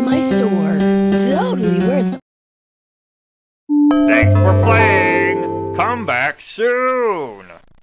in my store. Totally worth. Thanks for playing. Come back soon.